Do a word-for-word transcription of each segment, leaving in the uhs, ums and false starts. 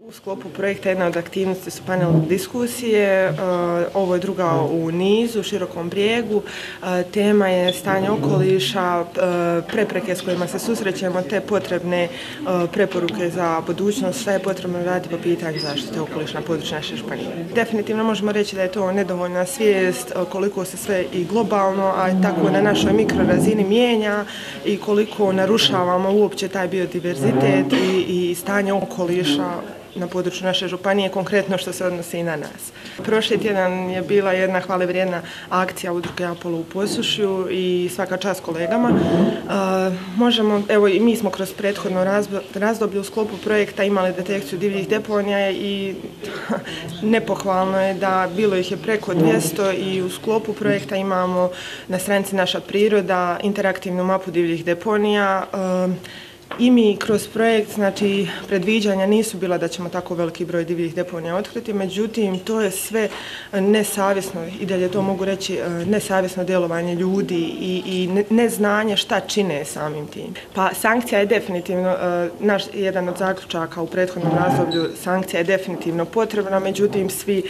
U sklopu projekta jedna od aktivnosti su panel diskusije, ovo je druga u nizu, u Širokom Brijegu. Tema je stanje okoliša, prepreke s kojima se susrećemo, te potrebne preporuke za budućnost, šta je potrebno raditi po pitanju zaštite okoliša na području naše županije. Definitivno možemo reći da je to nedovoljna svijest koliko se sve i globalno, a tako na našoj mikrorazini mijenja i koliko narušavamo uopće taj biodiverzitet i, i stanje okoliša na području naše županije, konkretno što se odnosi i na nas. Prošli tjedan je bila jedna hvalevrijedna akcija udruge Apollo u Posušju i svaka čast kolegama. E, možemo, evo i mi smo kroz prethodno razdoblje u sklopu projekta imali detekciju divljih deponija i nepohvalno je da bilo ih je preko dvjesto i u sklopu projekta imamo na stranici Naša priroda interaktivnu mapu divljih deponija. E, I mi kroz projekt, znači, predviđanja nisu bila da ćemo tako veliki broj divljih deponija otkriti, međutim, to je sve nesavjesno, i dalje to mogu reći, nesavjesno djelovanje ljudi i, i neznanje šta čine samim tim. Pa sankcija je definitivno, naš jedan od zaključaka u prethodnom razdoblju, sankcija je definitivno potrebna, međutim, svi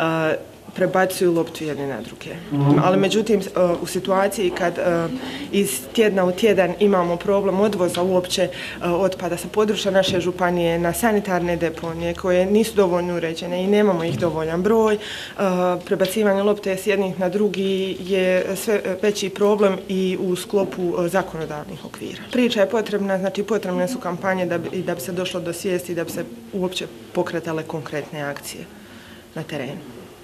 prebacuju loptu jedni na druge. Ali međutim, u situaciji kad iz tjedna u tjedan imamo problem odvoza uopće otpada sa područja naše županije na sanitarne deponije koje nisu dovoljno uređene i nemamo ih dovoljan broj, prebacivanje lopte s jednih na drugi je sve veći problem i u sklopu zakonodavnih okvira. Priča je potrebna, znači potrebne su kampanje da bi, da bi se došlo do svijesti i da bi se uopće pokretale konkretne akcije na terenu.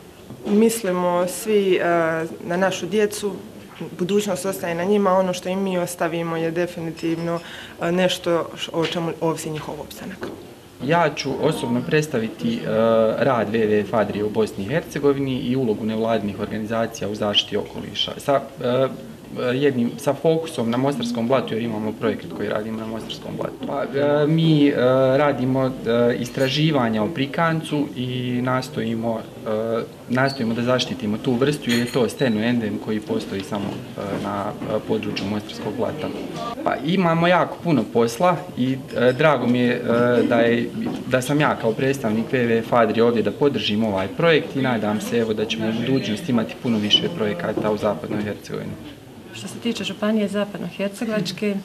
Mislimo svi na našu djecu, budućnost ostaje na njima, ono što im mi ostavimo je definitivno nešto o čemu ovisi njihov opstanak. Ja ću osobno predstaviti rad W W F Adria u Bosni i Hercegovini i ulogu nevladinih organizacija u zaštiti okoliša. Sa, jednim, sa fokusom na Mostarskom blatu, jer imamo projekat koji radimo na Mostarskom blatu. Pa, mi radimo istraživanja o prikancu i nastojimo, nastojimo da zaštitimo tu vrstu, jer je to steno-endem koji postoji samo na području Mostarskog blata. Pa, imamo jako puno posla i drago mi je da, je da sam ja kao predstavnik W W F Adria ovdje da podržim ovaj projekt i nadam se evo, da ćemo u budućnosti imati puno više projekata u Zapadnoj Hercegovini. Što se tiče Županije Zapadnohercegovačke,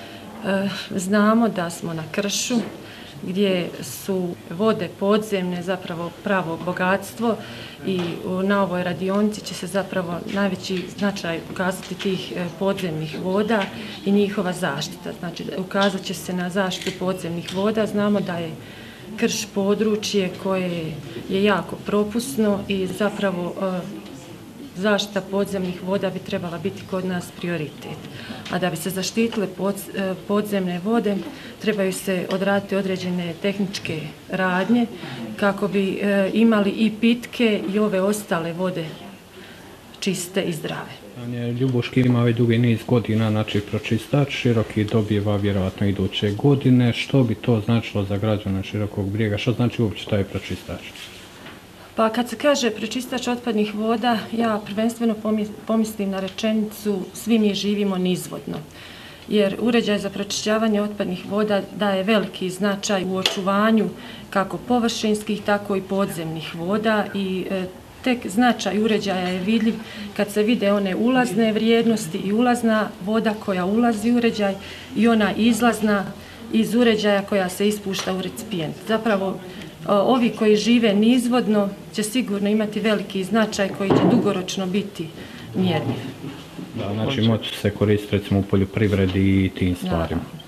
znamo da smo na kršu gdje su vode podzemne zapravo pravo bogatstvo i na ovoj radionici će se zapravo najveći značaj ukazati tih podzemnih voda i njihova zaštita. Znači, ukazat će se na zaštitu podzemnih voda. Znamo da je krš područje koje je jako propusno i zapravo zaštita podzemnih voda bi trebala biti kod nas prioritet. A da bi se zaštitile podzemne vode, trebaju se odraditi određene tehničke radnje kako bi imali i pitke i ove ostale vode čiste i zdrave. Ljubuški ima već dugi niz godina, znači pročistač, Široki dobijeva vjerojatno iduće godine. Što bi to značilo za građane Širokog Brijega? Što znači uopće taj pročistač? Pa kad se kaže prečistač otpadnih voda, ja prvenstveno pomislim na rečenicu svi mi živimo nizvodno. Jer uređaj za pročišćavanje otpadnih voda daje veliki značaj u očuvanju kako površinskih, tako i podzemnih voda i e, tek značaj uređaja je vidljiv kad se vide one ulazne vrijednosti i ulazna voda koja ulazi u uređaj i ona izlazna iz uređaja koja se ispušta u recipijent. Zapravo, ovi koji žive nizvodno će sigurno imati veliki značaj koji će dugoročno biti mjerljiv. Da, znači moći se koristiti recimo u poljoprivredi i tim stvarima. Da.